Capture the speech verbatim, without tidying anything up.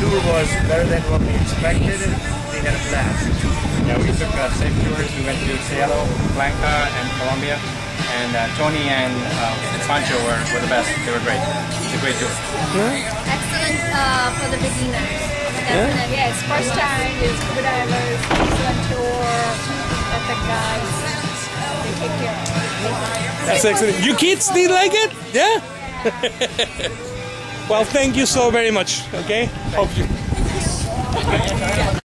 tour was better than what we expected. We had a blast. Yeah, we took uh, Safe Tours. We went to Cielo, Palancar, and Colombia. And uh, Tony and uh, Pancho were, were the best. They were great. It's a great tour. Yeah. Excellent uh, for the beginners. Definitely. Yeah. Yes, first time with scuba divers, excellent tour, perfect guys. They take care of it. That's excellent. You kids did like it? Yeah? Well, thank you so very much. Okay? Hope you.